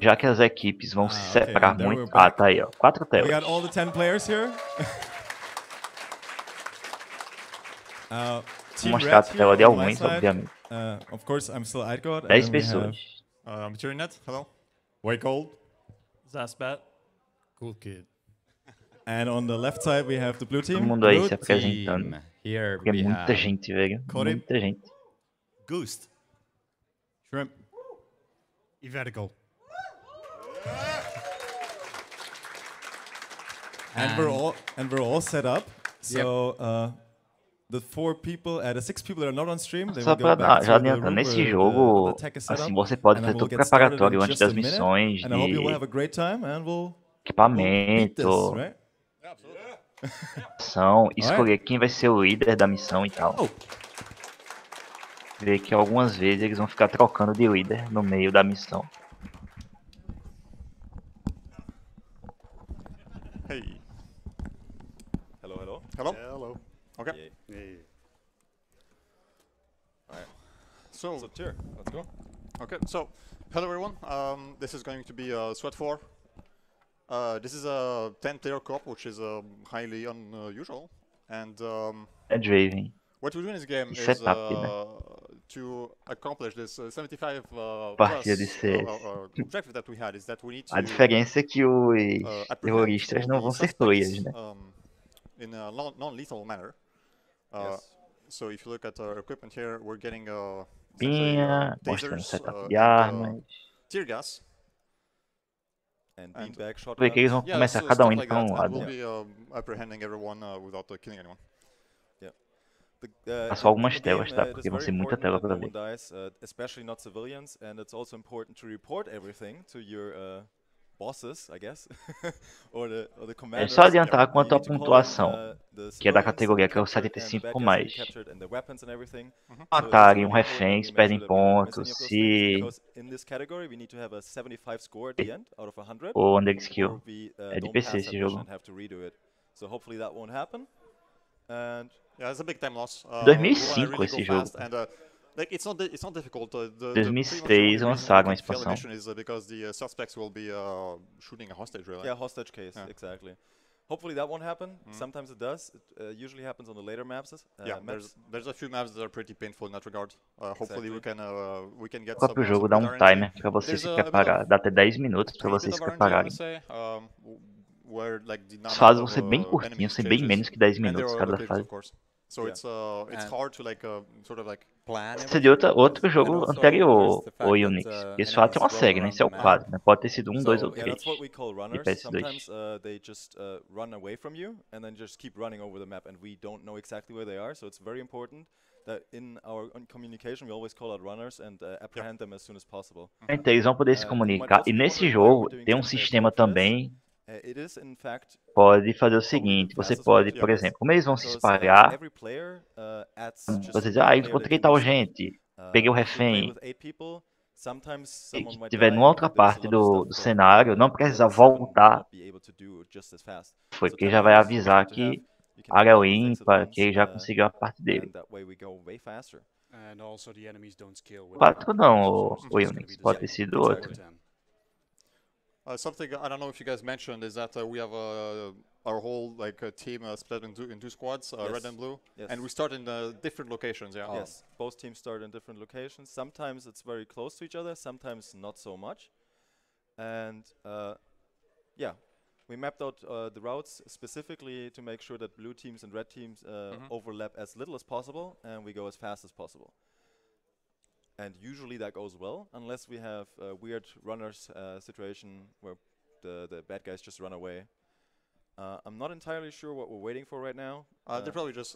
Já que as equipes vão se separar okay, muito... Ah, tá aí, ó. 4 We got telas. all the 10 players here. Vou Team mostrar a Red tela de here on my alguns, side. obviamente. Of course, I'm still Eidgod. 10 pessoas. I'm Tyrinet. Hello. Wake old. Zasbat. Cool kid. And on the left side, we have the blue Todo team. mundo aí Blue se apresentando. team. Here Porque é we muita have gente, velho. Cody. Muita gente. Ghost. Shrimp. Vertical. And we're all set up. So the 4 people, the 6 people that are not on stream, they Só will go pra back já to the room adiantando, nesse where jogo, the tech is set assim, up, você pode and ter then todo we'll get started preparatório in antes just das a minute. missões, And I hope you will de have a great time, and we'll beat this, equipamento, right? missão, escolher quem vai ser o líder da missão e tal. Ver que algumas vezes eles vão ficar trocando de líder no meio da missão. Hey. Hello, hello. Hello. Yeah, hello. Okay. Yeah. Alright. So, Tyr, let's go. okay. So, hello everyone. This is going to be Sweat 4. This is a 10-player co-op, which is highly unusual. And É Draven. what we do in this game E is setup, né? to accomplish this 75 Partida plus de CS. objective that we had is that we need to A diferença é que os terroristas não the vão ser suspects, players, né? In a non-lethal manner. Yes. So if you look at our equipment here, we're getting Pinha, mostrando tasers, setup de armas. tear gas. And And beanbag Ver que eles vão Yeah, começar so cada stuff indo like pra um that. And lado. we'll be apprehending everyone without killing anyone. Só algumas telas, tá? Porque vão ser muita tela pra ver. Especially not civilians, and it's also important to report everything to your bosses, I guess, or the É commanders. só adiantar You quanto à need to call pontuação, the que é da civilians, categoria que é o captured and 75 bad guys mais. captured and the weapons and everything. Matarem um So it's refém, really eles important perdem that we don't miss pontos. any of those Se things, because in this category we need to have a 75 score at the end out of 100. o under or skill. we É de don't PC pass esse that jogo. mission and have to redo it. So hopefully that won't happen. And Yeah, it's a big time loss. 2005 esse jogo. Like it's not difficult. The 2006 lançaram a expansão. is because the suspects will be shooting a hostage, really. yeah, hostage case, Yeah. exactly. Hopefully that won't happen. Sometimes it does. It usually happens on the later maps. Yeah, maps. there's a few maps that are pretty painful in that regard. Hopefully we can get O próprio some jogo dá good um RNG. timer pra você There's se a bit of- preparar. Dá até 10 minutos pra tiny bit vocês se of RNG, I wanna prepararem. say, where like the As number fases vão of, ser bem enemies curtinhas, ser bem changes. menos que 10 And there minutos are cada other clips, fase. of course. So Yeah. it's And- hard to like sort of like plan. Esse de outro jogo also anterior, there's the fact o that, Unix. Esse enemies fato é uma roam série, né? around Esse é o the map. 4, né? Pode ter sido 1, So 2 ou yeah, 3. that's what we call runners. PS2. Sometimes they just run away from you and then just keep running over the map, and we don't know exactly where they are. So it's very important that in our communication we always call out runners and apprehend them as soon as possible. Então eles vão poder se You comunicar. might E also nesse wonder why jogo we're doing tem um 10 players sistema co-op for this. também. It is in fact Pode fazer o probably seguinte, the você fastest way pode, to por do this, exemplo, como eles vão se because, espalhar, every player adds just você diz, one ah, player encontrei they can tal be sure. gente, peguei o If you play refém, with 8 people, sometimes e someone might estiver die, numa outra and there's a parte lot of do stuff going cenário, on, não and precisa the 7 will voltar, not be able to do just as fast. foi So porque 10 já vai players is avisar good to have. que You can área do all the things at ímpar, once, que ele já conseguiu a parte dele. and that way we go way faster. And also the enemies don't scale with 4 não, o it's gonna Unix, be the pode same. ter sido Exactly. outro. 10. Something I don't know if you guys mentioned is that we have our whole like team split in two squads, Yes. red and blue, Yes. and we start in different locations. Yeah. Yes, both teams start in different locations. Sometimes it's very close to each other, sometimes not so much. And yeah, we mapped out the routes specifically to make sure that blue teams and red teams overlap as little as possible, and we go as fast as possible. And usually that goes well, unless we have a weird runners situation where the bad guys just run away. I'm not entirely sure what we're waiting for right now. They're probably just.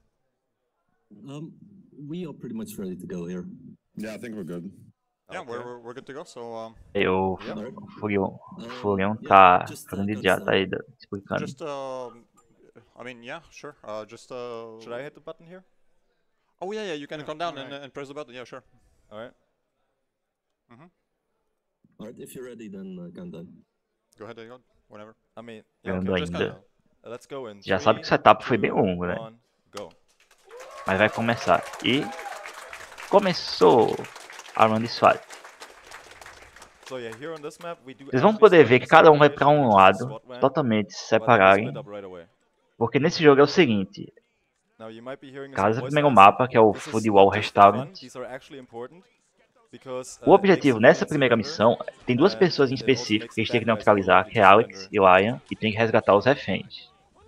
We are pretty much ready to go here. Yeah, I think we're good. Yeah, Okay. we're good to go. So Aí o Yeah. Furion tá fazendo idiota aí, explicando. just I mean, yeah, sure. Just Should I hit the button here? Oh yeah, you can come down alright. and press the button. Yeah, sure. All right. All right, if you're ready, then countdown. Go ahead, go. Whatever. I mean, Jogando okay. Just ainda. kinda. Let's go in. Já sabe que o 3, setup foi bem 2, longo, né? 1, go. Mas vai começar. E começou a run de SWAT. So yeah, here on this map we do Vocês vão actually poder start ver in que the cada same um vai para location, um which is the lado, SWAT van, totalmente se but then we separarem. split up right away. Porque nesse jogo é o seguinte, Now you might be hearing some casa o voice primeiro lines. mapa, que é o This is Food not Wall just for fun, Restaurant. these are actually important because, O it makes objetivo the nessa game primeira smoother, missão, tem duas and pessoas em it also específico makes que a the gente tem que bad guys feel neutralizar, like que é you Alex surrender. e Lion, e tem que resgatar os reféns.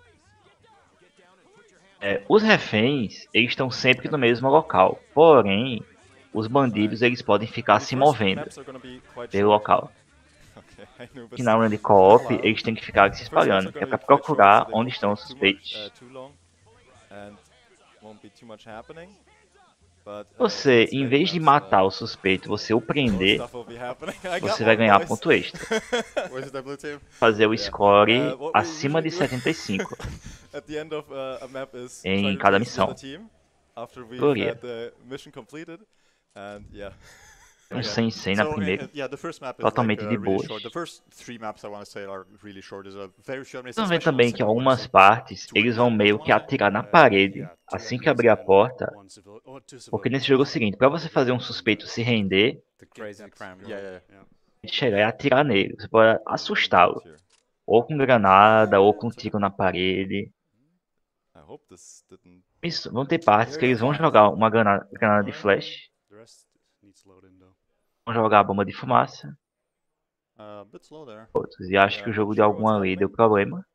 Os reféns, eles estão sempre no mesmo local, porém, os bandidos eles podem ficar Now, the se first movendo maps are gonna be quite pelo short. local. Okay, Anubis. E na run de co-op, Olá. eles têm que ficar se The first maps espalhando, are que é gonna pra be quite short, so procurar they onde won't estão os take suspeitos. too long, and won't be too much happening. But, Você, it's em many vez de maps, matar o suspeito, você o more prender, stuff will be happening. I got você vai one, ganhar boys. ponto extra. Where's the blue team? Fazer o Yeah. score What we acima de usually do 75. at the end of a map is Em try to cada race with missão. the team after we've Gloria. had the mission completed, and yeah. Um 100 na primeira. Yeah, the first map is Totalmente like, de really boas. short. The first 3 maps I want to say are really short. There's a very short. Vocês vão ver também que algumas partes, eles vão meio que atirar na parede, assim que abrir a porta. Porque nesse jogo é o seguinte, pra você fazer um suspeito se render, The crazy crime. Yeah. chegar e atirar nele. Você pode assustá-lo. Ou com granada, ou com tiro na parede. I hope this didn't. Isso, vão ter partes que eles vão jogar uma granada de flash, The rest needs loading though. vão jogar a bomba de fumaça, A bit slow there. outros. E acho que o jogo de algum ali deu problema.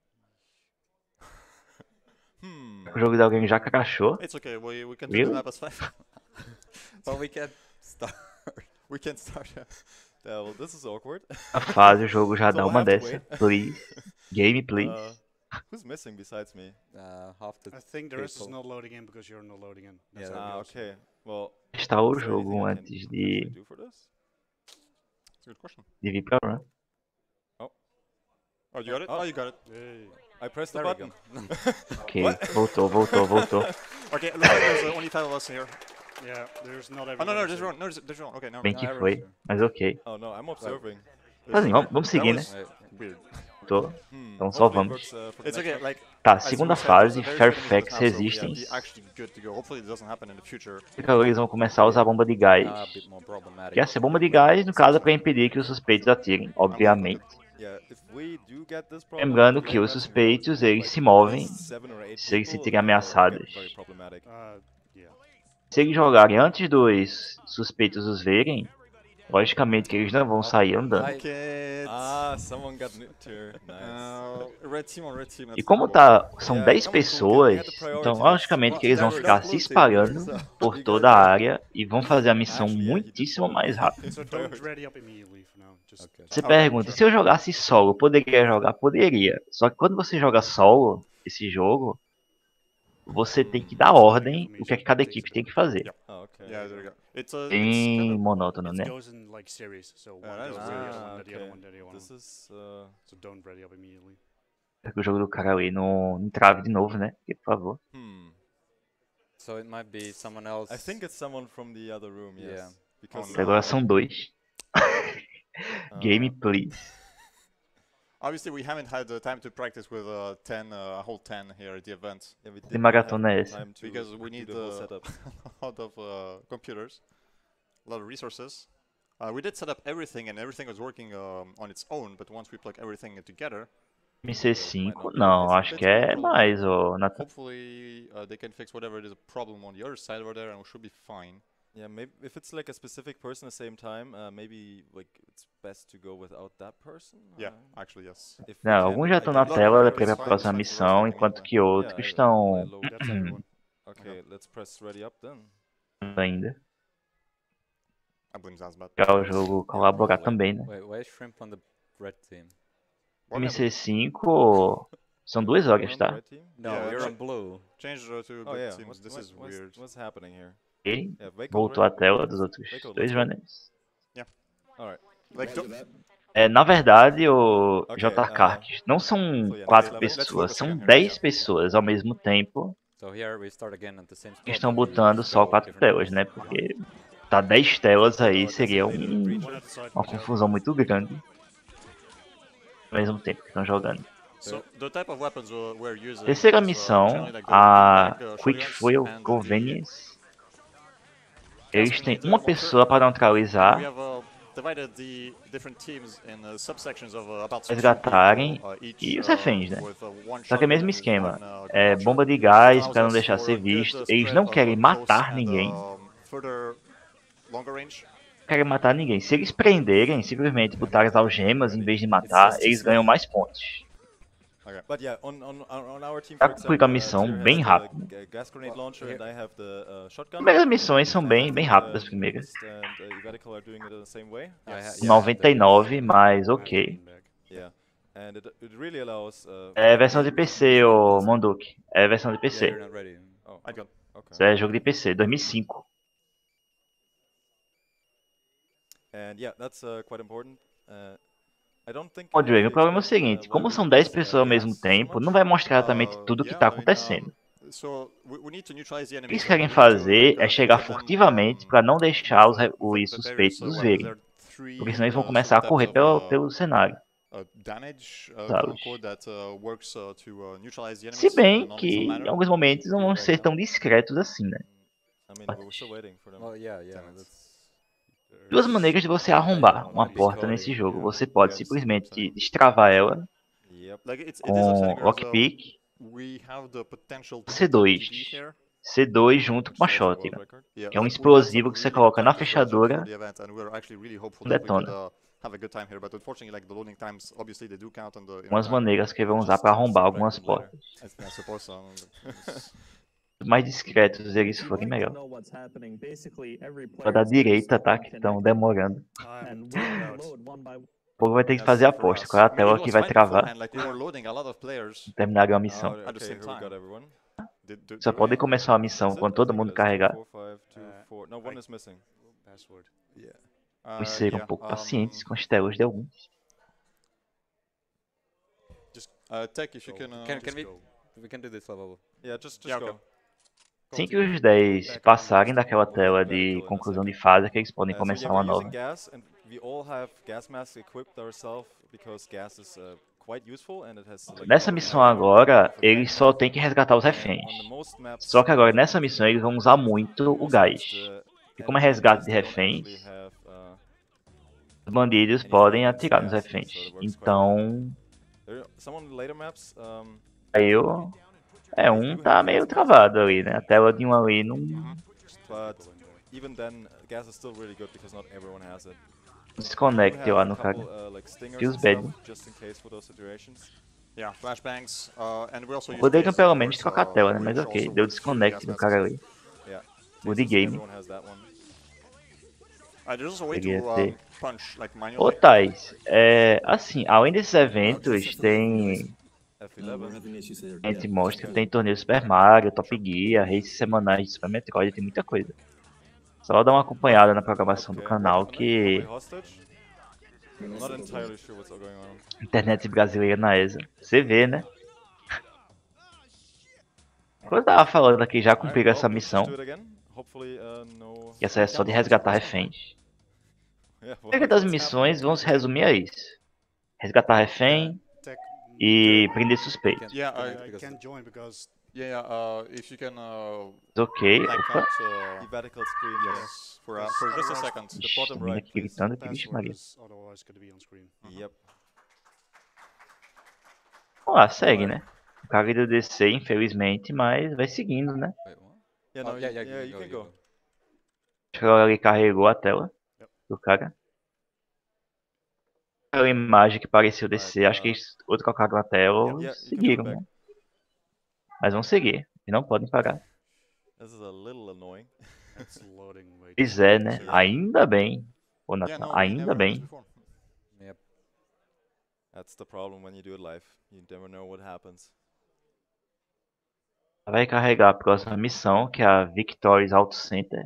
O jogo de alguém já crashou. It's okay. We can do Really? the map as 5. But we can't start. We can't start. Yeah, well, this is awkward. A fase, o jogo já So dá we'll uma have to dessa. wait. Please. Game, please. Who's missing besides me? Half the I think the rest is people. not loading in because you're not loading in. That's Yeah, how it goes. Okay. Well, Testar o is there anything jogo I can antes actually de do for this? It's a good question. vir pra run. Oh, you got it? Oh. Oh, you got it. Hey. I pressed the There we button. go. Ok, What? voltou. Okay, looks like there's only 5 of us here. Yeah, there's not Oh, everyone. no, there's wrong. No, there's wrong. Okay, now. Bem que Ah, foi, mas ok. Oh no, I'm observing. Assim, vamos seguir, né? Weird. Tô. Então só Hopefully it vamos. works, for the It's next okay, one. like. Tá, as segunda we said, there's fase, a very short Fairfax limit now, so, yeah, Resistance. be actually good to go. Hopefully it doesn't happen in the future. Então eles vão começar a usar a bomba de gás. A bit more problematic. Que essa bomba de gás, no caso, é pra impedir que os suspeitos atirem, obviamente. Yeah, if we do get this problem, Lembrando we que might os have to suspeitos, go eles like se movem 7 or 8 se eles se people, sentirem and it'll get ameaçados. very problematic. Yeah. Se eles jogarem antes dos suspeitos os verem, logicamente que eles não vão sair andando. Okay. Someone got nicked here. Nice. Red team on red team. E let's como go. tá, são Yeah, 10 come on, pessoas, Toolkit, we had the então priorities. logicamente que eles vão There's ficar no se blue team espalhando here, so por you toda a guys- área e vão fazer a missão Actually, yeah, he did muitíssimo follow mais me. rápido. So don't ready up immediately for now. Just Okay. Você Ok, pergunta, sure. se eu jogasse solo, poderia jogar? Poderia. Só que quando você joga solo, esse jogo, você tem que dar ordem o que é que cada equipe tem que fazer. Oh, okay. Yeah, there you go. It's a. Bem monótono, it né? goes in like series. So one that's goes good. to the other one, then the other okay. one, then the other one. This is So don't ready up immediately. Porque o jogo do cara ali não trave de novo, né? Porque, por favor. So it might be someone else. I think it's someone from the other room, yes. Yeah. Because E agora são dois. Game, please. Obviously, we haven't had the time to practice with 10, a whole 10 here at the event. yeah, we Que did not maratona have é essa? time to Because we do need the whole the- setup. A lot of computers, a lot of resources. We did set up everything, and everything was working on its own. But once we plug everything together, MC5? Não, acho que é mais, ô Nathan. hopefully they can fix whatever it is a problem on the other side over there, and we should be fine. Yeah, maybe if it's like a specific person at the same time, maybe like it's best to go without that person. Yeah, actually, yes. If we Não, can, alguns já I estão can na log tela in da because pra próxima fine, missão, fine, enquanto fine. que outros Yeah, estão I load. That's everyone. Okay, let's press ready up then. ainda. I blame Zazbat. Para o jogo colaborar também, né? Wait, why is Shrimp on the red team? What happened? MC5 são 2 horas, We're on the tá? red team? No, Yeah, you're check- on blue. Change to Oh blue yeah, teams. This is weird. what's happening here? Ok, Yeah, Waco voltou red- a tela dos outros Waco, 2 let's go. runners. Alright. Like, Na verdade, o Ok, JKark, não são so yeah, 4 let's pessoas, focus são again here, 10 yeah. pessoas ao mesmo tempo So here we start again at the same spot. que estão but we botando só go 4 different telas, ways. né? Porque tá 10 telas aí, seria One at the side. uma confusão muito grande. Ao mesmo tempo que estão jogando. so the type of weapons we're using. Terceira is, missão, generally like the a beanbag, Quick shotguns Fuel and the- Convenience. Eles têm uma pessoa para neutralizar We have divided the different teams in subsections of about 60 Resgatarem people, each, e os reféns, né? with, one Só que é o shotgun mesmo with esquema. one, É grenade bomba shot. de It gás allows pra não us deixar for ser a good, visto. Eles spread não of, querem close matar and, ninguém. further longer range. Querem matar ninguém. Se eles prenderem, simplesmente botarem as algemas em vez de matar, eles ganham mais pontos. But yeah, on our team, Já for concluí com a example, missão Tyr has bem the rápido. gas grenade launcher and I have the shotgun. Primeiras missões são I bem think, rápidas, primeiras. Mist and Ivetical are doing it the same way. Yeah, 99, mas I have the ok. beanbag. Yeah, and it really allows. É versão de PC, ô Monduque. É versão de Yeah, PC. you're not ready. Oh, I got. okay. Isso é jogo de PC, 2005. And yeah, that's quite important. I don't think. Ô, Diego, o we problema é o explained, seguinte, why como we são 10 use, pessoas ao mesmo gas so tempo, much. não vai mostrar exatamente tudo o que está acontecendo. So we need to neutralize the O que enemies. eles querem fazer é chegar furtivamente para não deixar os suspeitos os verem. Porque senão eles vão começar a correr pelo cenário. Usá-los. Se bem que em alguns momentos não vão ser tão discretos assim, né? I mean, we're still waiting for them. Well, yeah, that's. Duas maneiras de você arrombar uma porta nesse jogo. Você pode simplesmente destravar ela Yep. com lockpick, C2. C2 junto com a shotgun. Que é um explosivo que você coloca na fechadura e detona. Umas maneiras que vão usar para arrombar algumas portas. Quanto mais discretos eles forem, melhor. Para da direita, tá? Que estão demorando. I'm timed out. O povo vai ter que fazer a aposta. Qual é a tela que vai travar? Terminaram a missão. Oh, okay, here we got everyone. Só podem começar a missão quando todo mundo carregar. 4, 5, 2, 4. No, one is missing. Password. Vamos ser um pouco pacientes com as telas de alguns. Tech, if you can. Can we can do this level? Yeah, just Yeah, go. Assim que os 10 passarem daquela tela de conclusão de fase, é que eles podem So começar yeah, uma we're using nova. gas, and we all have gas masks equipped ourselves because gas is quite useful and it has. Like, Nessa missão agora, eles só têm que resgatar os reféns. on the most maps, Só que agora, nessa missão, eles vão usar muito o most gás. maps, the E como é enemy resgate enemies, de they don't reféns, actually have, os bandidos podem atirar nos reféns. Então, some on the later maps, aí um tá meio travado ali, né? A tela de um ali não but even then, gas is still really good because not everyone has it. desconecta lá no cara. Feels bad. Just in case for those situations. Yeah, flashbangs. And we also use Poderiam gas, pelo of menos course, trocar a tela, né? Mas which ok, also deu works for desconnect gas no masks. cara ali. Yeah. Good Since game. Everyone has that one. There's also a way Peguei to até. punch like Ô manually. Thais, assim, além desses eventos, tem. F11. A gente mostra que tem torneio Super Mario, Top Gear, races semanais de Super Metroid, tem muita coisa. Só dá uma acompanhada na programação do Okay, canal what- que are we hostage? Not entirely sure what's going on. internet brasileira na ESA. Você vê, né? Quando eu tava falando aqui, já cumpriram Alright, essa well, let's just missão. do it again. Hopefully, no. Que essa é só de resgatar reféns. Yeah, A maioria das missões vão se resumir a isso. Resgatar refém Tech. e prender suspeito. Yeah, I can't join because if you can Ok, black opa. out, The vertical screen, yes. for just a second. The Ixi, bottom a menina right, aqui please. gritando aqui, vixe password Maria. is otherwise going to be on screen. Yep. Vamos lá, segue, né? O cara iria descer, infelizmente, mas vai seguindo, né? Wait, what? Yeah, no, Oh, yeah, you can go. Acho que agora ele carregou a tela do cara. Aquela imagem que pareceu descer, acho que eles outro colocaram a tela Yeah, ou you can seguiram, go back. né? Mas vão seguir, e não podem parar. This is a little annoying. It's loading. Wait. Pois é, né? Ainda bem. Ô, Yeah, Nathan, no, we ainda never bem. used before. Yep. That's the problem when you do it live. You never know what happens. Vai carregar a próxima missão, que é a Victorious Auto Center.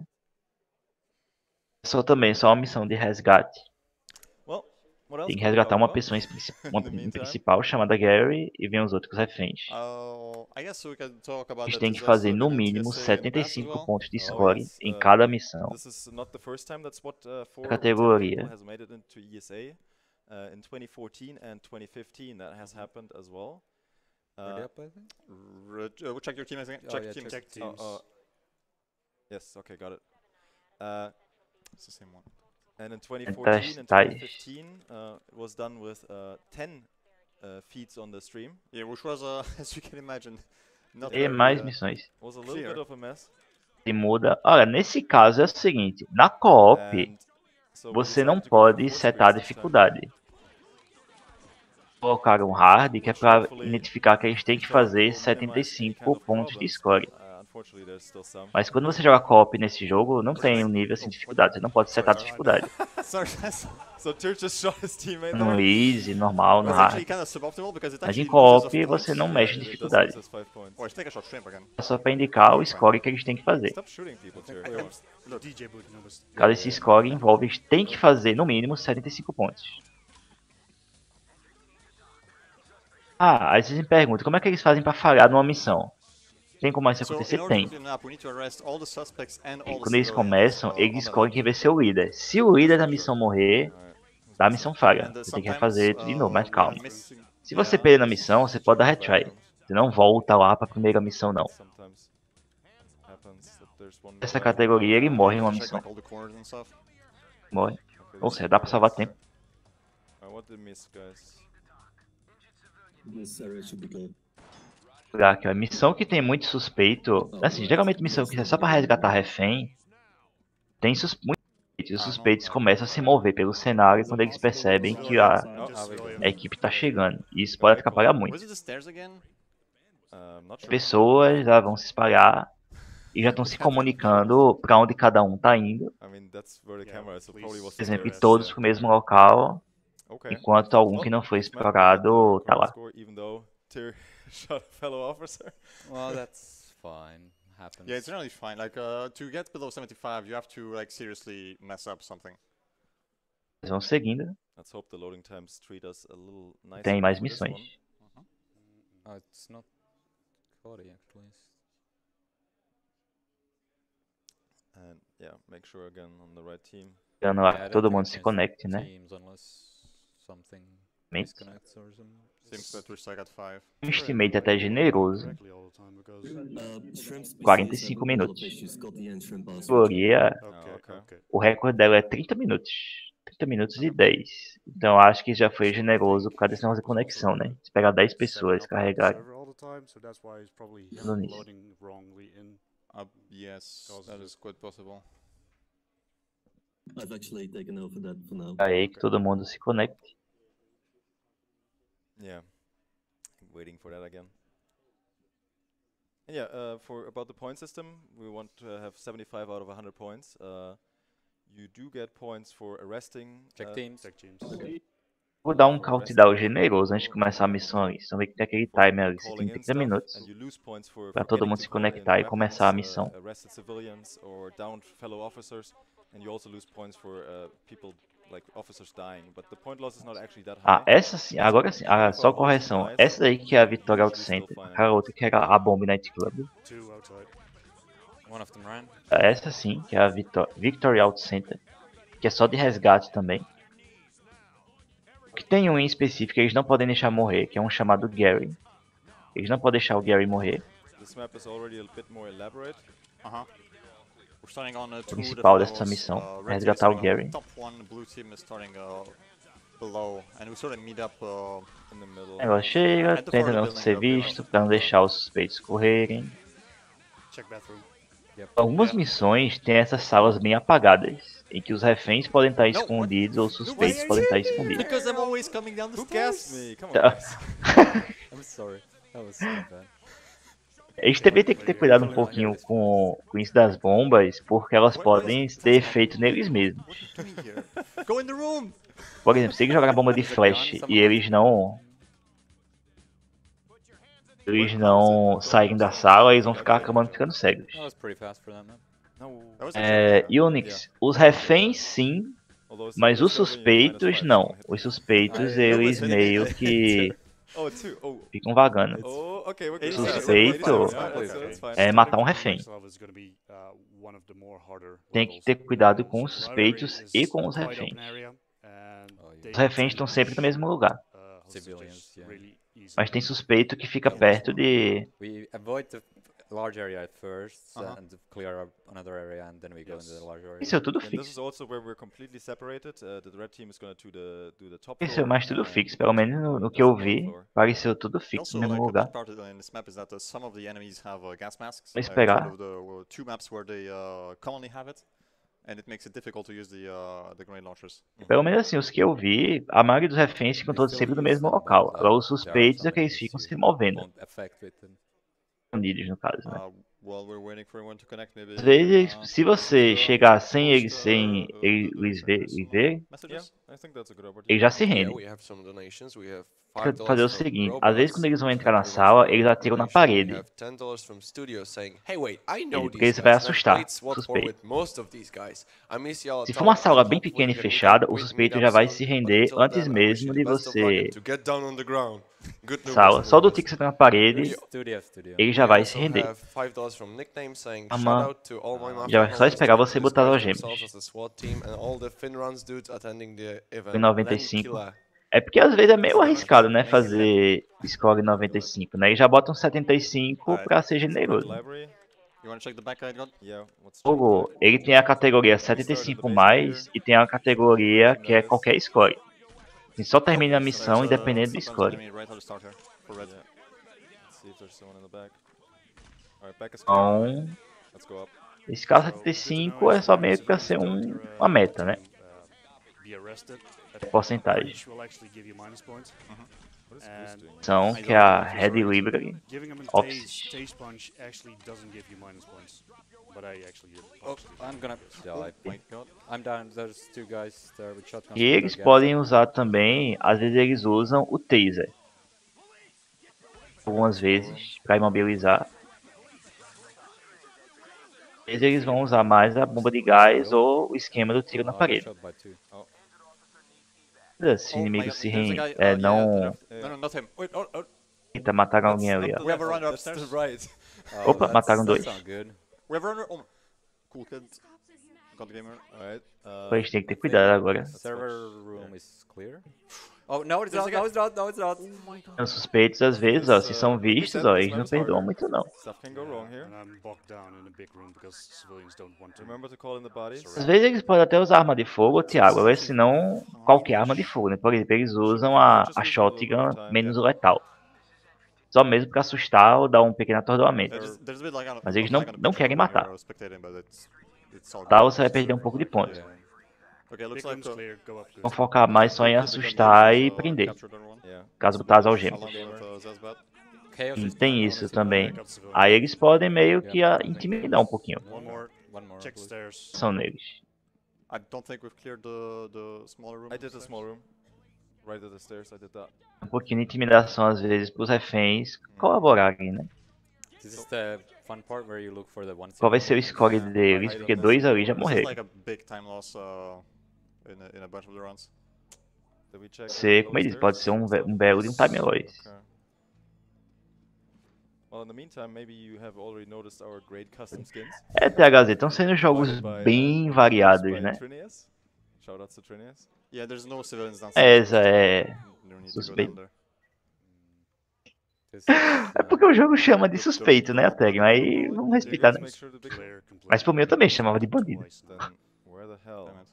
Só uma missão de resgate. Well, what else Tem que can we resgatar talk uma about? pessoa uma In the meantime? principal chamada Gary e vem os outros reféns. I guess we can talk about Eles the têm que disaster fazer no within mínimo TSA and PAS as 75 well. pontos de Oh, score yes, em cada missão. This is not the first time that SWAT 4 Categoria. has made it into ESA. In 2014 and 2015 that has happened as well. Ready up, I think? Check your team again. Oh, Check yeah, teams. Tech teams. Yes, okay, got it. It's the same one. And in 2014 and Testais. 2015, it was done with 10 feeds on the stream. Yeah, which was, as you can imagine, not E very, mais missões. Was a little Clear. bit of a mess. Se muda. Olha, nesse caso é o seguinte, na co-op, And so we você não decided to go for pode 4 setar a screens this time. dificuldade. Colocaram hard, que é para identificar que eles têm que fazer 75 pontos de score. Unfortunately, there's still some. Mas quando você joga co-op nesse jogo, não tem um nível assim de dificuldade. Você não pode setar a dificuldade. Sorry, guys. So Tyr just shot his teammate No there. easy, normal, no It's hard. actually kind of suboptimal because it Mas em actually loses co-op us points. você não mexe em It does dificuldade. lose us 5 points. Oh, let's take a short shrimp again. É só para indicar o score que eles têm que fazer. Stop shooting people, Tyr. Come on. DJ boot numbers. Caso esse score envolve, eles têm que fazer no mínimo 75 pontos. Ah, aí vocês me perguntam, como é que eles fazem para falhar numa missão? Tem como isso So, acontecer? in order Tem. to clean up, we need to arrest all the suspects and all E the quando eles civilians, começam, on eles the escolhem quem vai ser o líder. Se o líder da missão morrer, a missão falha. And, Você tem que sometimes, refazer tudo de novo, mas we calma. are missing- Se você yeah, perder na missão, você pode dar retry. Você não volta lá pra primeira missão, não. Sometimes happens that there's one Essa guy- categoria ele morre em uma check, missão. like, all the corners and stuff. Morre. Okay, Ou this seja, is dá pra salvar tempo. What did we miss, guys? This area should be clear. Aqui, ó, missão que tem muito suspeito. Assim, geralmente missão que é só pra resgatar refém. Tem muitos suspeitos. Os suspeitos começam a se mover pelo cenário quando eles percebem que a equipe tá chegando. E isso pode atrapalhar muito. Was it the stairs again? Not As sure. pessoas já vão se espalhar e já estão se comunicando pra onde cada um tá indo. I mean, that's where the camera is, so probably was Por exemplo, the ir todos pro mesmo local, Okay. enquanto algum que não foi explorado tá lá. Score, even though Tyr shot a fellow officer. Well, that's fine. Happens. Yeah, it's generally fine. Like, to get below 75, you have to, like, seriously mess up something. Eles vão seguindo. Let's hope the loading times treat us a little nicer. Tem mais for this one. missões. Oh, it's not Cody actually. And yeah, make sure again on the right team. Esperando Yeah, I lá que don't todo think mundo I se can conecte, né? Teams unless something Mates. disconnects or some. Seems that we're stuck at 5. Um estimate até generoso. Correctly all the time because. Shrimps 45 minutos. Teoria, Okay. o recorde dela é 30 minutos. 30 minutos e 10. Então acho que já foi generoso por causa desse negócio de conexão, né? Se pegar 10 pessoas, carregar. Server all the time, so that's why it's probably Tudo nisso. loading wrongly in. Yes, that is quite possible. I've actually taken over that for now. Aí que todo mundo se conecte. Yeah. Waiting for that again. And yeah, for about the point system, we want to have 75 out of 100 points. You do get points for arresting. Check teams. Tech teams. Vou dar um countdown generoso antes de começar a missão ali. Só ver que tem aquele timer ali, você calling tem in 30 stuff, minutos. and you lose points for pra todo getting mundo to se call in conectar e weapons, começar a missão. Arrested civilians or downed fellow officers, and you also lose points for people like officers dying. But the point loss is not actually that Ah, high. essa sim, agora sim. Ah, só correção. Essa daí que é a Victoria Auto Center. Aquela outra que era a Bomb Night Club. Two outside. One of them ran. Essa sim, que é a Victoria Auto Center. Que é só de resgate também. O que tem um em específico que eles não podem deixar morrer, que é um chamado Gary. Eles não podem deixar o Gary morrer. This map is already a bit more elaborate. Uh-huh. We're starting on 2 Principal dessa missão é resgatar o Gary. Top 1, blue team is starting below, and we sort of meet up In the middle. Ela chega, tenta não ser visto, pra não deixar os suspeitos correrem. Check bathroom. Algumas missões têm essas salas bem apagadas, em que os reféns podem estar escondidos ou os suspeitos podem estar escondidos. because I'm always coming down the Who stairs. gassed me? Come on, Tá. guys. I'm sorry. That was so bad. A gente também tem que ter cuidado um pouquinho com isso das bombas, porque elas podem ter efeito neles mesmos. What are you doing here? Go in the room. Por exemplo, se eles jogarem bomba de flash e eles não saírem da sala, eles vão ficar acabando ficando cegos. That was pretty fast for them. Man. No. That was Unix, os reféns sim, Although it's mas still os serving you suspeitos -5 não. on hit Os points. suspeitos eles meio que Oh, 2. Oh. ficam vagando. Oh, okay, we're It's good. suspeito, That's fine. É matar um refém. Next level is gonna be, one of the more harder Tem que levels. ter cuidado com os So suspeitos library e is com os wide reféns. open area, and Oh, yeah. they Os reféns tend estão to sempre no push, mesmo lugar, hostages Civilians, yeah. really easy. mas tem suspeito que fica perto de... We avoid the large area at first Uh-huh. and clear up another area, and then we go into the large area. Isso é tudo And this is fixo. also where we're completely separated. The red team is going to do the top Isso é floor. mais tudo and fixo, pelo menos no que does eu the vi, bottom floor. pareceu tudo And fixo also, no mesmo like a lugar. big part in this map is that some of the enemies have gas masks. Vamos It's esperar. one of the two maps where they commonly have it, and it makes it difficult to use the grenade launchers. Pelo menos assim, os que eu vi, a maioria dos reféns ficam We todos still sempre no use mesmo them, but, local. like, Agora os there are suspeitos é some que eles enemies ficam you se movendo. won't affect with them. Escondidos, no caso, né? While we're waiting for everyone to connect, maybe. Às vezes, se this is você the chegar sem most, eles, sem the eles trackers, verem, Yeah, messages. I think that's a good opportunity. eles já se Yeah, rendem. we have some donations. We have Quer $5 fazer o from seguinte, às vezes Roblox, quando eles vão entrar na everyone sala, for eles atiram na donation. We parede. have $10 from Studio saying, "Hey, wait, I know Porque these isso vai guys. I've assustar played SWAT 4 suspeito. with most of these guys. I miss y'all a Se ton. for uma sala and bem hopefully pequena e we can fechada, o meet suspeito up já vai soon. se But render until antes then, I wish mesmo you de the best of luck você. and to get down on the ground. Good luck, Sala. Só do everybody. ticket na parede, Studio. ele já We vai se also render. have $5 from Nickname saying, Ama- "Shout out to all my Já Mafia é só homies esperar trying você to botar as disguise algemas. themselves as a SWAT team and all the Finruns dudes attending the event." Foi 95. Tranquila. É porque às vezes é meio Esse arriscado, né, nem fazer score 95, né? Eles já botam 75 Alright, pra ser let's go back to generoso. library. You want to check the back, God? Yeah, let's O check jogo, back. ele tem a categoria 75 mais e tem a categoria que é qualquer score. E só termina a missão independente do score. Right how to start here for red. Yeah. Let's see if there's someone in the back. Alright, back is clear. Então, Let's go up. esse caso 75 é só meio que pra ser uma meta, né? Porcentagem. What is Goose doing? São que é a Red Library. Giving him a Office. tase punch actually doesn't give you minus points, but I actually did. Oh, I'm gonna. Yeah, my God. I'm down. There's two guys there with shotguns. E eles podem usar também, às vezes eles usam o taser. Algumas vezes, pra imobilizar. Às vezes eles vão usar mais a bomba de gás ou o esquema do tiro na parede. Se o inimigo se não No, not him. Wait, tenta matar alguém ali, ó. We have a runner That's to upstairs. the right. Opa, mataram dois. We have a runner. Oh, cool kid. God gamer. Alright. A gente tem que ter cuidado agora. Server room is clear. Oh no, it's not. No, it's not. No, it's not. Os suspeitos, às vezes, ó, se são vistos, ó, eles não perdoam muito não. Stuff can go wrong here. And I'm bogged down in a big room because civilians don't want to. Remember to call in the bodies. Às vezes eles podem até usar arma de fogo, Thiago, agora se não, qualquer arma de fogo, né? Por exemplo, eles usam a shotgun menos letal. Só mesmo pra assustar ou dar um pequeno atordoamento. There's a bit like Mas eles não querem matar. Spectating, but it's all Tá, good. você vai perder um pouco de pontos. Okay, looks Big like room's clear. Go up. Vão focar mais só em assustar e prender, captured everyone. Yeah. caso botar as How algemas. long game with Zazbat? Chaos E is tem down, isso honestly. também. I got civilians. Aí eles podem meio que intimidar um pouquinho. One more. One more. Check please. stairs. São neles. I don't think we've cleared the smaller room. I did the upstairs. small room. Right at the stairs, I did that. Um pouquinho de intimidação às vezes pros reféns colaborarem, né? This is the fun part where you look for the one. Qual vai ser o score deles, porque dois ali já This is morreram. like a big time loss in a bunch of the runs. Did we check? Ser, como ele disse, pode ser um belo de um time loss. Okay. Well, in the meantime, maybe you have already noticed our great custom skins. É, THZ, estão sendo jogos bem variados, by né? Trineas. Shoutouts to Trineas. Yeah, there's no civilians downstairs. Essa é. No need to go suspeito. down there. This is, É porque o jogo chama de suspeito, né, Tag? Aí vamos respeitar, né? Make sure the big Clear. Complete. Mas por mim eu também chamava de bandido. Twice. Then where the hell? Damn it.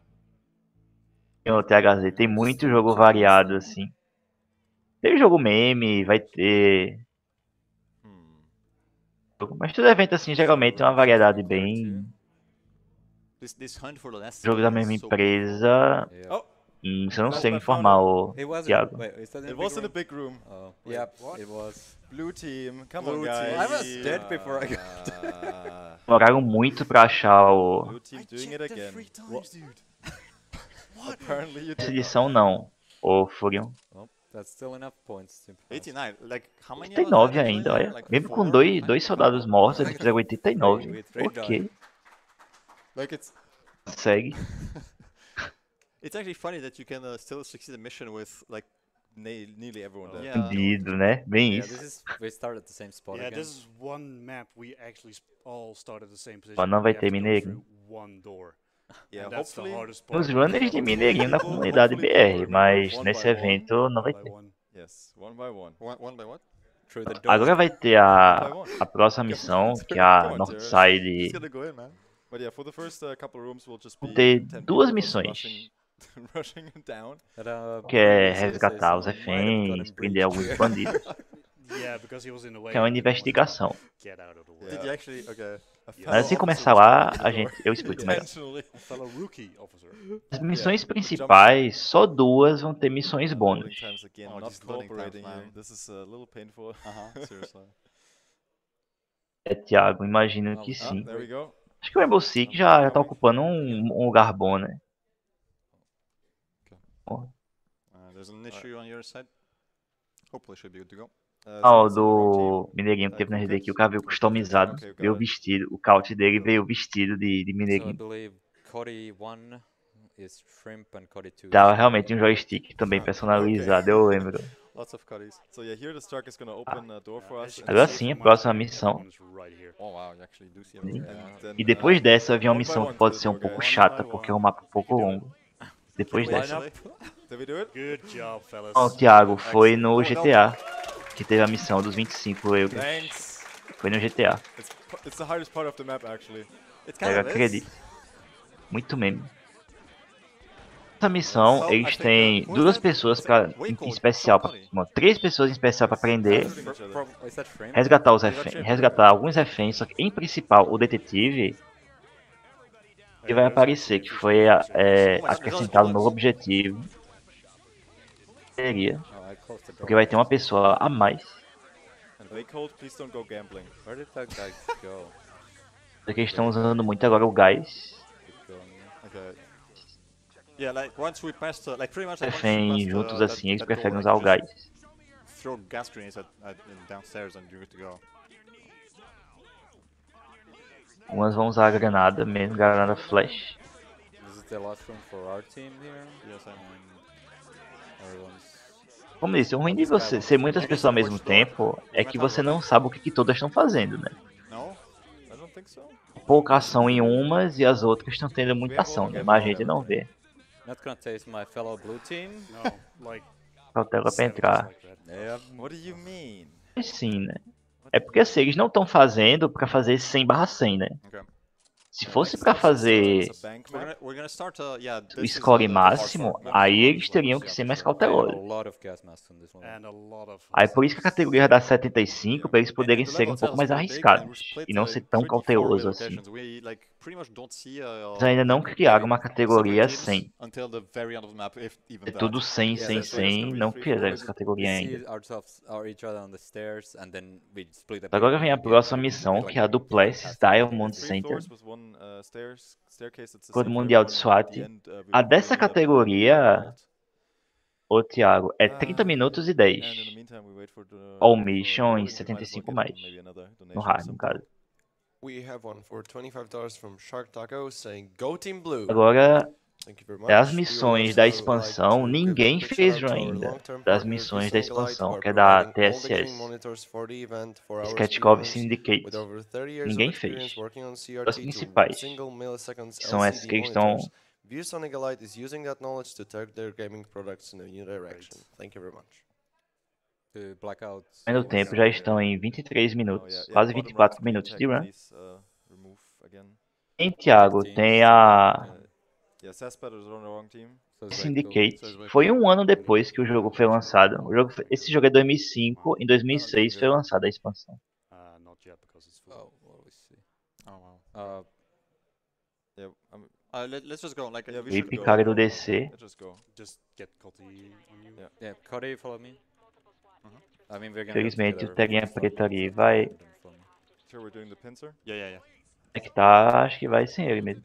O THZ tem muito jogo variado, assim. Tem jogo meme, vai ter. Mas todo evento, assim, geralmente tem uma variedade bem. This hunt for the last Jogo da civilian mesma is so empresa. yeah. Oh, Você não sei me informar, ô It was. Thiago. Wait, is that in it the was big in the room? big room. Oh, Wait, yep, what? it was. Blue team, come Blue on guys. team. I was dead before I got Demoraram muito pra achar o. Blue team doing it again. Apparently you Essa did. edição não, ô Furion. Well, that's still enough points to pass. 89. Like how many? 89 ainda, olha. Mesmo com dois soldados mortos, eles fizeram 89. Ok, Like it's segue. it's actually funny that you can still succeed a mission with like Nearly everyone dead. yeah. Entendido, né? Bem Yeah, isso. this is. We start at the same spot Yeah, again. this is one map we actually all start at the same position. Ó, não vai We have ter to go mineirinho. through one door. Yeah, And that's the hopefully. hardest part. Nos runners de mineirinho na comunidade BR, mas nesse evento não vai ter. Yes, one by one. One by what? through the door. Agora vai ter a próxima missão, que é a Northside. Just gonna go in, man. But yeah, for the first couple rooms, we'll just Vão be ter 10 duas people missões, rushing, rushing down. que é resgatar os reféns, prender alguns bandidos, Yeah, because he was in the way. que é uma investigação. Get out of the way. Did you actually? Okay. Mas assim que começar lá, eu explico melhor. Intentionally. A fellow rookie officer. As missões principais, só duas vão ter missões Loading bônus. times again, Oh, not these loading cooperating times, here. man. This is a little painful. Seriously. Thiago, imagino que Ah, sim. there we go. Acho que o Rainbow Six já tá ocupando um lugar bom, né? There's an issue on your side. Hopefully, should be good to go. Ah, o It's on the wrong do Mineirinho que teve na RD aqui, o cara veio customizado, veio vestido, o couch dele veio vestido de So I Mineirinho. believe Cody 1 is Shrimp and Cody 2 Tava is realmente um joystick também personalizado, eu lembro. team. Lots of cuddies. So yeah, here the Stark is gonna open a door for us. Agora sim, a próxima missão. Oh wow, you actually do see it. Sim. Okay. And then, E depois dessa havia uma one by missão one que pode to ser the um door, pouco guys. chata, porque é um mapa um pouco longo. Depois dessa. Did we do it? Good job, fellas. Ó, o Thiago, foi no GTA, que teve a missão dos 25 euros. Thanks. Foi no GTA, It's the hardest part of the map actually. It's eu kind of acredito. Muito meme. Essa missão, eles têm duas pessoas em especial, três pessoas em especial pra prender, Shooting each other. Oh, is that Shrimp? resgatar os reféns, resgatar alguns reféns, só que em principal o detetive, que vai aparecer, que foi acrescentado um novo objetivo, seria, Oh, I closed the door. porque vai ter uma pessoa a mais, And Wake Hold, please don't go gambling. Where did that guy go? porque eles estão usando muito agora o gás, Keep going. Okay. Yeah, like once we passed, like pretty much like once we reféns passed, juntos that- assim, eles that door, preferem like, usar o just gás. Throw gas grenades downstairs and you're good to go. Umas vão usar a granada, mesmo granada flash. This is the last room for our team here. Yes, I know. And everyone's... Como disse, o ruim de você ser muitas pessoas ao mesmo tempo é que você não sabe o que todas estão fazendo, né? No? I don't think so. Pouca ação em umas e as outras estão tendo muita ação, né? Mas a gente não vê. Not gonna taste my fellow blue team. No, like. Cautela pra entrar. like that. Yep. What do you mean? Mas sim, né? É porque assim, eles não estão fazendo pra fazer 100/100, né? Okay. Se fosse pra fazer It's a bank We're map. gonna start, yeah, o this is, score the máximo, hard part. aí eles teriam que ser mais A cautelosos. lot of gas masks on this one. And a lot of. Aí por isso que a categoria dá 75, pra eles poderem ser um pouco mais arriscados e não ser tão cautelosos assim. Eles ainda não criaram uma categoria 100. É tudo 100, 100, 100, não fizeram essa categoria We ainda. see ourselves or each other on the stairs and then we split up. Agora vem a próxima missão, que é a do Plessis Diamond Center. Código Mundial de SWAT. A dessa categoria, ô Thiago, é 30 minutos e 10. All missions, 75 mais. No hard, no caso. We have one for $25 from Shark Taco saying Go Team Blue. Agora, Thank you very much. das We missões would da also expansão, like to give a ninguém quick fez shout out to our ainda. long-term Das partner, missões da Visual Light, expansão, who are que é da providing all the gaming TSS. monitors for the event for our Sketkov streamers. Syndicate. With over 30 years Ninguém of experience fez. working on CRT As to principais. single milliseconds Que são essas LCD que eles estão. monitors, ViewSonic Elite is using that knowledge to take their gaming products in a new direction. Thank you very much. To blackout. No tempo já estão em 23 minutos, quase 24 minutos de run. Em Thiago tem a Syndicate. Foi um ano depois que o jogo foi lançado. Esse jogo é 2005, em 2006 foi lançada a expansão. Not yet because it's full. Oh, well, we see. Oh wow. Uh, Let's just go. Like, Felipe, cara do DC. Just get Cotty on you. yeah, Cody, follow me. I mean, we're gonna Infelizmente o taguinha preto ali vai. Here we're doing the pincer. yeah. É que tá, acho que vai sem ele mesmo.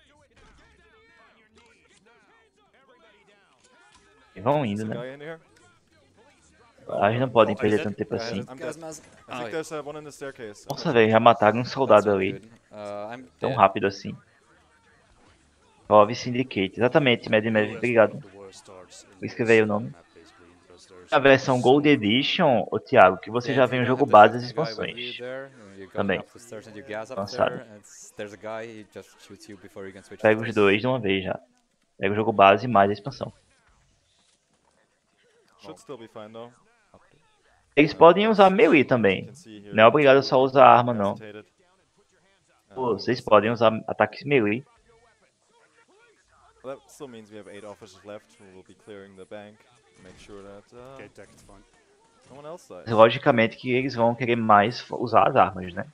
E vão indo, Is a né? guy in here? A gente não pode perder tanto tempo assim. I'm dead. I think there's one in the staircase. Nossa, velho, já mataram um soldado ali. I'm Tão dead. rápido assim. Love Syndicate. Exatamente, Mad Mav, obrigado. Vou escrever o nome. A versão Gold Edition, ô Thiago, que você já vê o jogo base das expansões. Também. Lançado. Pega os dois de uma vez já. Pega o jogo base mais a expansão. Should still be fine though. Eles podem usar melee também. Não é obrigado a só usar arma, não. Pô, vocês podem usar ataques melee. That still means we have 8 officers left who will be clearing the bank. Make sure that Gate deck, it's fine. no one else dies. Mas, logicamente que eles vão querer mais usar as armas, né?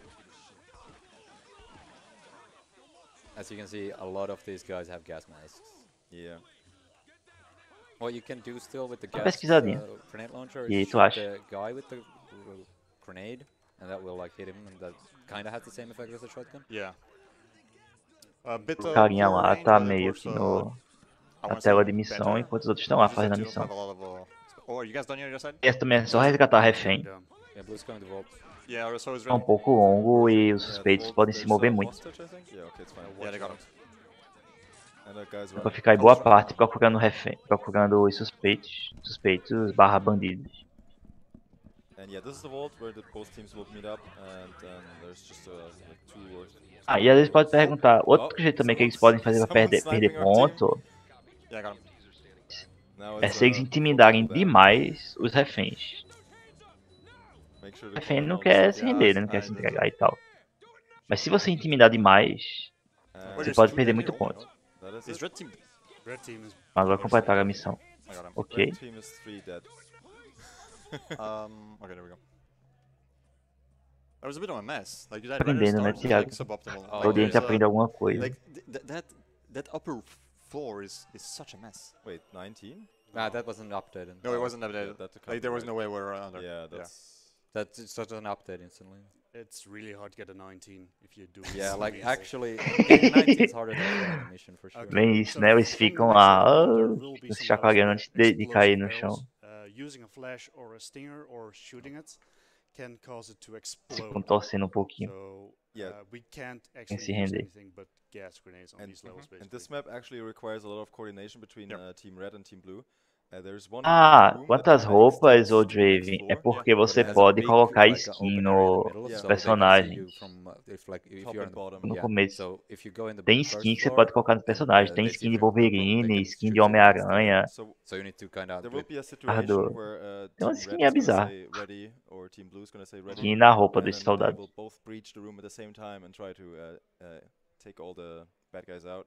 As you can see, a lot of these guys have gas masks. Yeah. What you can do still with the Uma gas pesquisadinha. grenade launcher E aí, is tu shoot acha? the guy with the grenade, and that will like hit him, and that kind of has the same effect as a shotgun. Yeah. A bit O carinha poor lá range, tá but of meio course, que I na wanna tela say de missão, better. enquanto os outros estão lá Just fazendo a that you missão. have a lot of, oh, are you guys done here on your side? Esse também é só resgatar refém. Down. Yeah, blue's going to vault. Yeah, so is É um red. pouco longo e os Yeah, suspeitos the podem vault, se mover there's a muito. hostage, I think? Yeah, okay, it's fine. Yeah, they got him. And that guy's Dá pra running. ficar em boa parte procurando refém, procurando os suspeitos barra bandidos. And yeah, this is the vault where both teams will meet up, and there's just like 2 or... Ah, e às vezes pode perguntar, outro jeito também que eles podem fazer pra perder ponto Yeah, I got him. Now é it's, se eles intimidarem demais os reféns. make sure O to refém call não on quer the- se render, né? Não quer se entregar e tal. Mas se você intimidar demais, você pode perder muito ponto. That is Is it. red team? Red team is. Agora completar a missão. I got him. Ok. Red team is 3 dead. Okay, there we go. That was a bit of a mess. Like that Aprendendo, né, start Thiago? like suboptimal. Oh, Todo dia a gente there's aprende alguma coisa. like that upper floor is such a mess. Wait, 19? Ah, that wasn't updated. No, it wasn't updated. Yeah, that's a Like there was copy, no way we're under. Yeah, that's... That it's such an update instantly. It's really hard to get a 19 if you do. Yeah, some like reasonable. actually, getting 19 is harder than getting a mission for sure. Okay. Bem isso, So né? Eles from ficam the lá, next round, there will be se some chacoalhando antes de cair no explosive chão. barrels. Using a flash or a stinger or shooting it can cause it to Ficam explode. torcendo um pouquinho. So Yeah. we can't actually se use render. anything but gas grenades on And, these levels, and basically. this map actually requires a lot of coordination between Yep. Team Red and Team Blue. There's one Ah, room quanto that às kinda roupas, extends ô to the next Draven, é floor. porque você It has a pode big, colocar like, skin open area in the no middle, Yeah. so they can see personagem. you from, if like if Top you're and on bottom. No yeah. começo. So if you go in the Tem first skin que você floor, pode colocar no personagem. Tem they see skin de if you're purple, they Wolverine, can skin shoot de you next Homem-Aranha. So so you need to kind of there do will it. be a situation Ardo. where Tem uma Team skin Red is gonna bizarra. say ready or Team Blue is gonna say ready. Skin na roupa and dos then they soldados. will both breach the room at the same time and try to take all the bad guys out.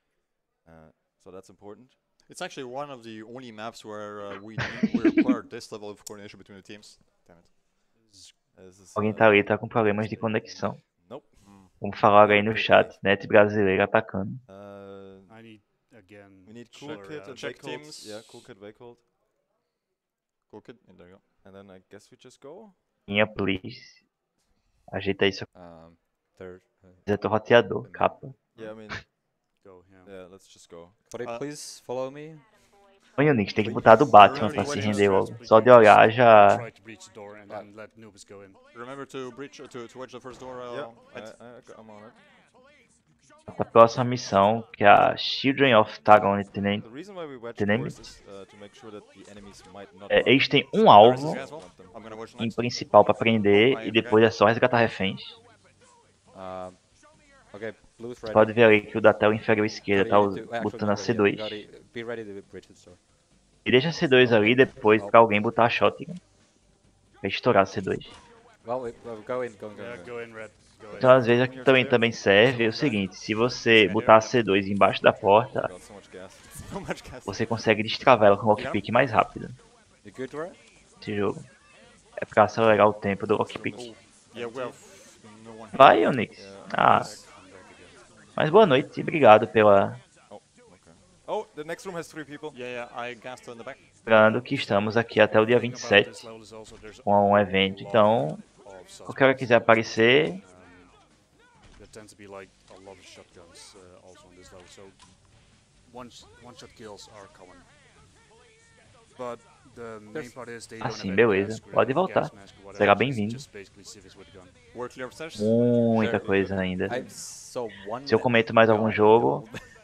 So that's important. It's actually one of the only maps where we require this level of coordination between the teams. Damn it. This is, Alguém tá ali, tá com problemas de conexão. Nope. Como falaram aí no chat, net brasileiro atacando. I need again. We need Sure, Cool Kid and check Vacold. teams. Yeah, Cool Kid, Vacold. Cool kid. And there you go. And then I guess we just go. Minha, please. Ajeita isso. Third. Setor roteador, capa. Yeah, I mean, Go, yeah. yeah, let's just go. Could I please follow me? Ô, Unix, tem que botar do Batman pra se render logo. Só de olhar já. Try to breach the door and then let noobs go in. Remember to breach to wedge the first door. Yeah, at- I'm on it. A próxima missão, que é a Children of Tagon Tenente. The reason why we wedge Tem doors is to make sure that the enemies might not. É, run. eles têm um There is alvo this guy as well. I'm gonna wedge em next. principal pra prender e depois é só resgatar reféns. Okay, blue's Você ready. pode ver ali que o da tela inferior esquerda So tá you need to- actually, botando a not ready yet. C2. Be ready to breach the door. E deixa a C2 ali depois pra alguém botar a shotgun. Pra estourar a C2. Well, go in, go in. Yeah, go in red. Go in. Então às vezes aqui também serve o seguinte, se você botar a C2 embaixo da porta, Got so much gas. So much gas. você consegue destravar ela com lockpick mais rápido You good, right? nesse jogo. É pra acelerar o tempo do lockpick. Yeah, we have no one. Vai, Onyx. Ah, mas boa noite e obrigado pela... Oh, okay. Oh, the next room has 3 people. Yeah, I gassed in the back. Lembrando que estamos aqui até o dia The thing about 27 this level is also there's com um evento, então of qualquer hora que quiser aparecer, there tends to be like a lot of shotguns also on this level, so one-shot kills are common. But the main part is they don't Assim, have any beleza. gas grenade, Pode voltar. gas mask, whatever, Será just- bem-vindo. just basically civvies with gun. We're clear upstairs. muita coisa ainda. I saw one. Se eu comento mais algum jogo,